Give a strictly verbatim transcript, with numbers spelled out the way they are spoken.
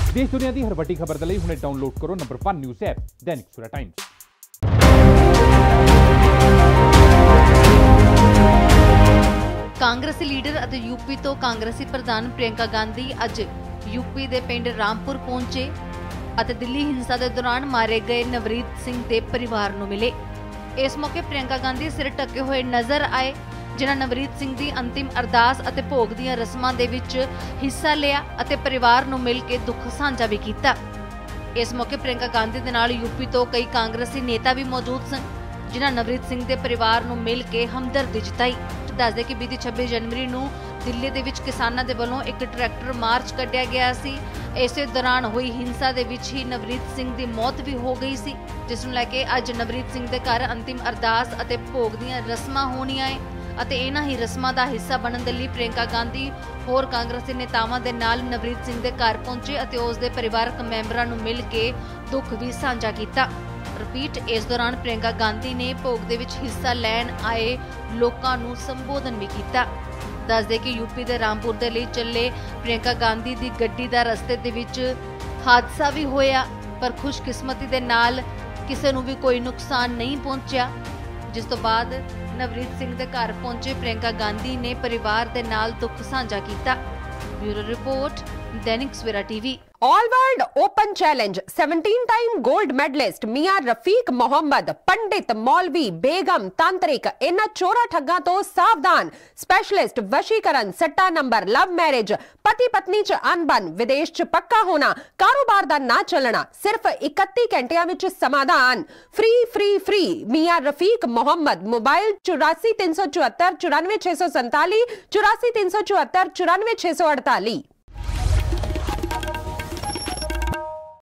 देश दुनिया की हर वड्डी खबर के लिए हुणे डाउनलोड करो number one news app Dainik Savera Times. कांग्रेसी लीडर ਅਤੇ यूपी तो कांग्रेसी प्रधान प्रियंका गांधी अज यूपी के पिंड रामपुर पहुंचे ਅਤੇ दिल्ली हिंसा के दौरान मारे गए नवरीत सिंह के परिवार ਨੂੰ मिले। इस मौके प्रियंका गांधी सिर ढके हुए नजर आए, जिन्हां नवरीत सिंह की अंतिम अरदास ਅਤੇ भोग ਦੀਆਂ रस्मां ਦੇ ਵਿੱਚ हिस्सा लिया ਅਤੇ परिवार ਨੂੰ मिल के दुख ਸਾਂਝਾ भी किया। इस मौके प्रियंका गांधी ਦੇ ਨਾਲ यूपी तो कई कांग्रेसी नेता भी मौजूद सन, जिन्हां नवरीत सिंह के परिवार ਨੂੰ मिल के हमदर्दी जताई। दस दे कि बीती छब्बीस जनवरी ਨੂੰ दिल्ली ਦੇ ਵਿੱਚ किसानां ਦੇ ਵੱਲੋਂ एक ट्रैक्टर मार्च ਕੱਢਿਆ ਗਿਆ ਸੀ। इसे दौरान हुई हिंसा ਦੇ ਵਿੱਚ ਹੀ नवरीत सिंह ਦੀ मौत भी हो गई ਸੀ, जिस ਨੂੰ ਲੈ ਕੇ ਅੱਜ नवरीत सिंह ਦੇ ਘਰ अंतिम अरदास ਅਤੇ ਭੋਗ ਦੀਆਂ ਰਸਮਾਂ ਹੋਣੀਆਂ ਹੈ ਅਤੇ ਇਹਨਾਂ ਹੀ ਰਸਮਾਂ ਦਾ ਹਿੱਸਾ ਬਣਨ ਦੇ ਲਈ ਪ੍ਰਿयंका ਗਾਂਧੀ ਹੋਰ ਕਾਂਗਰਸੀ ਨੇਤਾਵਾਂ ਦੇ ਨਾਲ ਨਵਰੀਤ ਸਿੰਘ ਦੇ ਘਰ ਪਹੁੰਚੇ ਅਤੇ ਉਸ ਦੇ ਪਰਿਵਾਰਕ ਮੈਂਬਰਾਂ ਨੂੰ ਮਿਲ ਕੇ ਦੁੱਖ ਵੀ ਸਾਂਝਾ ਕੀਤਾ। ਰਿਪੀਟ ਇਸ ਦੌਰਾਨ ਪ੍ਰਿयंका ਗਾਂਧੀ ਨੇ ਭੋਗ ਦੇ ਵਿੱਚ ਹਿੱਸਾ ਲੈਣ ਆਏ ਲੋਕਾਂ ਨੂੰ ਸੰਬੋਧਨ ਵੀ ਕੀਤਾ। ਦੱਸ ਦੇ ਕਿ यूपी ਦੇ ਰਾਮਪੁਰ ਦੇ ਲਈ ਚੱਲੇ ਪ੍ਰਿयंका ਗਾਂਧੀ ਦੀ ਗੱਡੀ ਦਾ ਰਸਤੇ ਦੇ ਵਿੱਚ ਹਾਦਸਾ ਵੀ ਹੋਇਆ, ਪਰ ਖੁਸ਼ਕਿਸਮਤੀ ਦੇ ਨਾਲ ਕਿਸੇ ਨੂੰ ਵੀ ਕੋਈ ਨੁਕਸਾਨ ਨਹੀਂ ਪਹੁੰਚਿਆ। जिस तो बाद नवरीत सिंह के घर पहुंचे प्रियंका गांधी ने परिवार के नाल दुख साझा किया। Bureau report Dainik Savera TV. All world open challenge सत्रह टाइम गोल्ड मेडलिस्ट मियां रफीक मोहम्मद, पंडित, मौलवी, बेगम, तांत्रिक, इन्हां चोरा ठग्गां तो सावधान। स्पेशलिस्ट वशीकरण, सट्टा नंबर, लव मैरिज, पति पत्नी च अनबन, विदेश च पक्का होना, कारोबार दा ना चलना, सिर्फ इकतीस घंटिया विच समाधान। फ्री फ्री फ्री मियां रफीक मोहम्मद। मोबाइल चौरासी तीन सौ चौहत्तर चौरानवे छे सौ संताली, चौरासी तीन सौ चौहत्तर चौरानवे छे सौ अड़ताली।